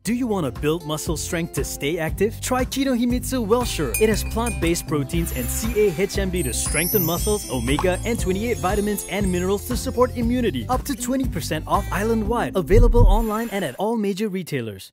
Do you want to build muscle strength to stay active? Try Kinohimitsu Wellsure. It has plant-based proteins and CAHMB to strengthen muscles, omega and 28 vitamins and minerals to support immunity. Up to 20% off island-wide. Available online and at all major retailers.